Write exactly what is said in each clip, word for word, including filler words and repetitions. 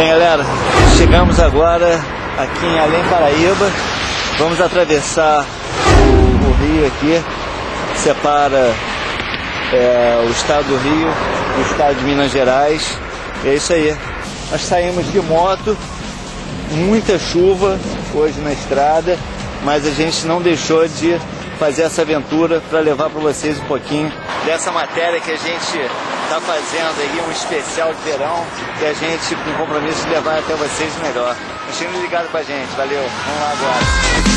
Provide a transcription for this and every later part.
Bem, galera, chegamos agora aqui em Além Paraíba. Vamos atravessar o, o rio aqui, que separa é, o estado do Rio e o estado de Minas Gerais. E é isso aí. Nós saímos de moto, muita chuva hoje na estrada, mas a gente não deixou de fazer essa aventura para levar para vocês um pouquinho dessa matéria que a gente está fazendo aí, um especial de verão, que a gente com compromisso de levar até vocês o melhor. Continue ligado com a gente, valeu, vamos lá agora.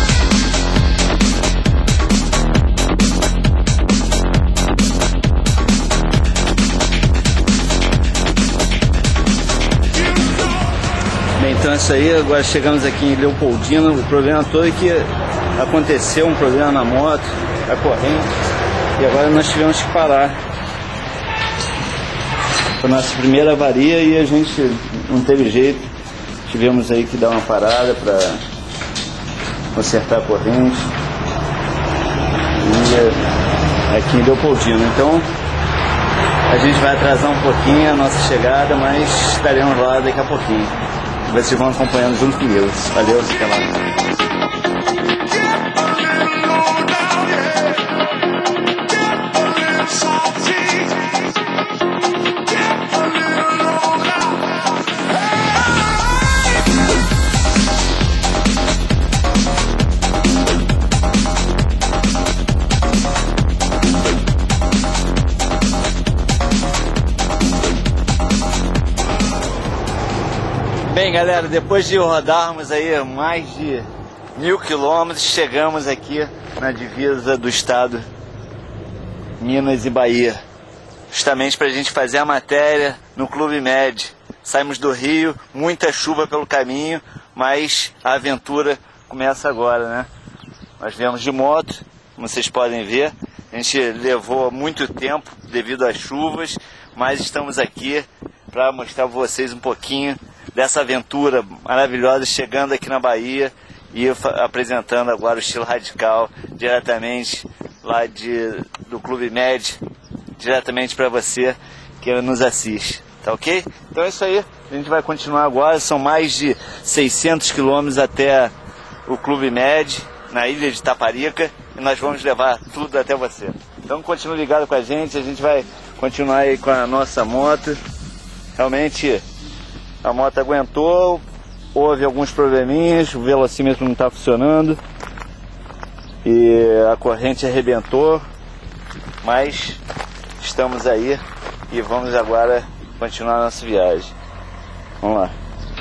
Bem, então é isso aí, agora chegamos aqui em Leopoldina. O problema todo é que aconteceu um problema na moto, a corrente, e agora nós tivemos que parar. Foi a nossa primeira avaria e a gente não teve jeito, tivemos aí que dar uma parada para consertar a corrente. E aqui em Leopoldina, então a gente vai atrasar um pouquinho a nossa chegada, mas estaremos lá daqui a pouquinho. Vocês vão acompanhando junto comigo. Valeu, até lá. Bem, galera, depois de rodarmos aí mais de mil quilômetros, chegamos aqui na divisa do estado Minas e Bahia, justamente para a gente fazer a matéria no Clube Med. Saímos do Rio, muita chuva pelo caminho, mas a aventura começa agora, né? Nós viemos de moto, como vocês podem ver, a gente levou muito tempo devido às chuvas, mas estamos aqui para mostrar para vocês um pouquinho dessa aventura maravilhosa, chegando aqui na Bahia e apresentando agora o estilo radical diretamente lá de, do Clube Med, diretamente para você que nos assiste, tá ok? Então é isso aí, a gente vai continuar agora, são mais de seiscentos quilômetros até o Clube Med, na ilha de Taparica, e nós vamos levar tudo até você. Então continue ligado com a gente, a gente vai continuar aí com a nossa moto. Realmente a moto aguentou, houve alguns probleminhas, o velocímetro não está funcionando e a corrente arrebentou, mas estamos aí e vamos agora continuar a nossa viagem. Vamos lá.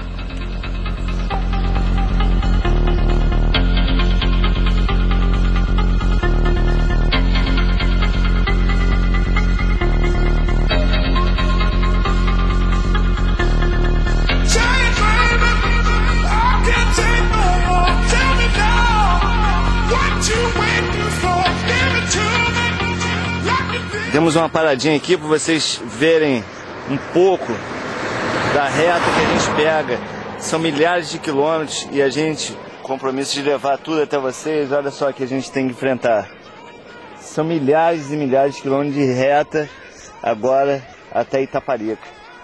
Temos uma paradinha aqui para vocês verem um pouco da reta que a gente pega. São milhares de quilômetros e a gente, compromisso de levar tudo até vocês, olha só que a gente tem que enfrentar. São milhares e milhares de quilômetros de reta agora até Itaparica.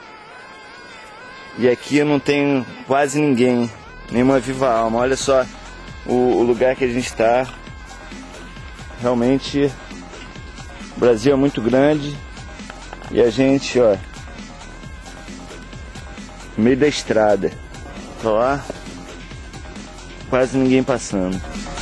E aqui não tem quase ninguém, nenhuma viva alma. Olha só o, o lugar que a gente está. Realmente o Brasil é muito grande e a gente, ó, no meio da estrada, tá lá, quase ninguém passando.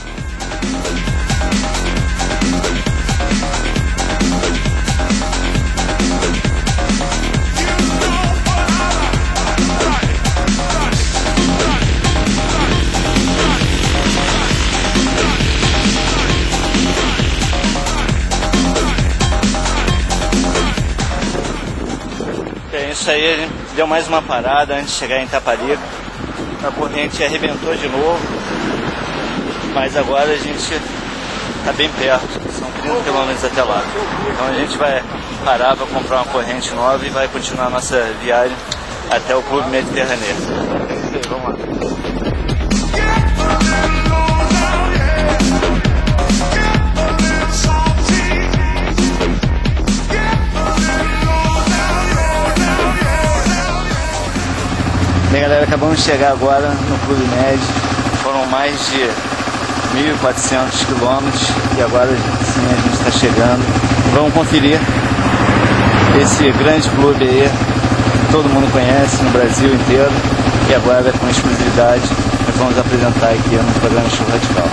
Isso aí, a gente deu mais uma parada antes de chegar em Itaparica. A corrente arrebentou de novo, mas agora a gente está bem perto, são trinta quilômetros até lá. Então a gente vai parar para comprar uma corrente nova e vai continuar a nossa viagem até o Clube Mediterrâneo. Vamos lá. Galera, acabamos de chegar agora no Clube Med. Foram mais de mil e quatrocentos quilômetros e agora sim a gente está chegando. Vamos conferir esse grande clube aí que todo mundo conhece no Brasil inteiro e agora com exclusividade nós vamos apresentar aqui no programa Estilo Radical.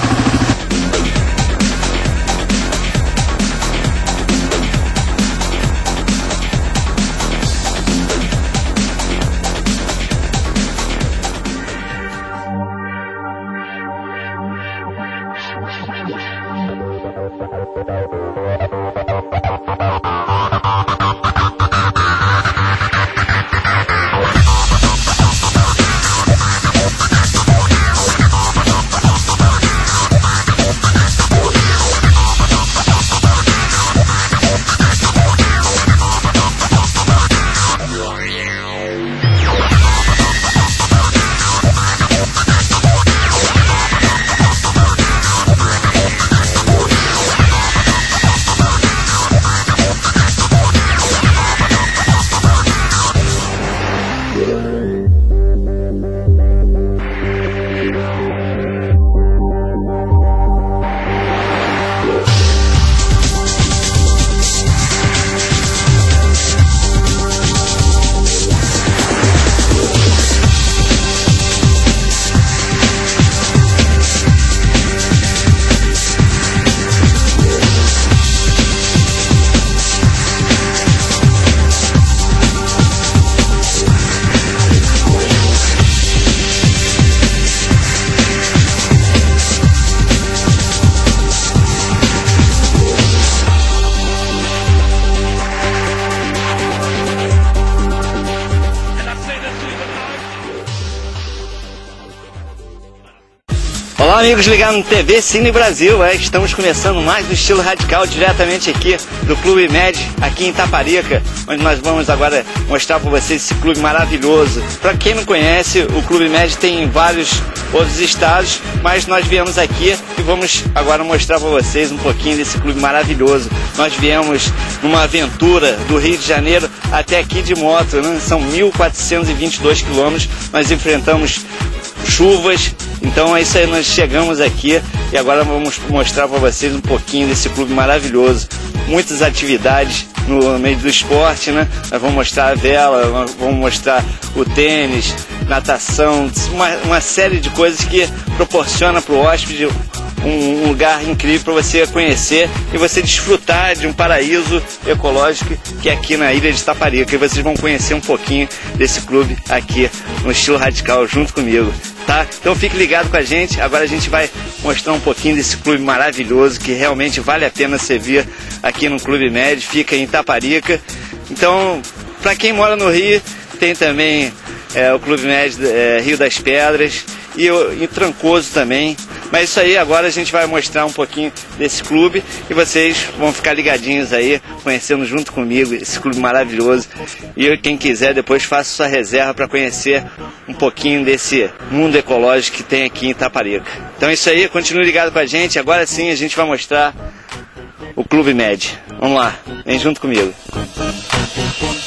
Olá amigos ligados no T V Cine Brasil, é, estamos começando mais do Estilo Radical diretamente aqui do Clube Med, aqui em Itaparica, onde nós vamos agora mostrar para vocês esse clube maravilhoso. Para quem não conhece, o Clube Med tem em vários outros estados, mas nós viemos aqui e vamos agora mostrar para vocês um pouquinho desse clube maravilhoso. Nós viemos numa aventura do Rio de Janeiro até aqui de moto, né? São mil quatrocentos e vinte e dois quilômetros, nós enfrentamos chuvas, então é isso aí, nós chegamos aqui e agora vamos mostrar para vocês um pouquinho desse clube maravilhoso. Muitas atividades no meio do esporte, né? Nós vamos mostrar a vela, vamos mostrar o tênis, natação, uma, uma série de coisas que proporciona para o hóspede um, um lugar incrível para você conhecer e você desfrutar de um paraíso ecológico que é aqui na ilha de Itaparica. E vocês vão conhecer um pouquinho desse clube aqui no Estilo Radical junto comigo. Tá? Então fique ligado com a gente, agora a gente vai mostrar um pouquinho desse clube maravilhoso que realmente vale a pena você vir aqui no Clube Med, fica em Itaparica. Então, para quem mora no Rio, tem também é, o Clube Med é, Rio das Pedras e em Trancoso também. Mas isso aí, agora a gente vai mostrar um pouquinho desse clube e vocês vão ficar ligadinhos aí, conhecendo junto comigo esse clube maravilhoso. E quem quiser depois faça sua reserva para conhecer um pouquinho desse mundo ecológico que tem aqui em Itaparica. Então é isso aí, continue ligado com a gente. Agora sim a gente vai mostrar o Clube Med. Vamos lá, vem junto comigo.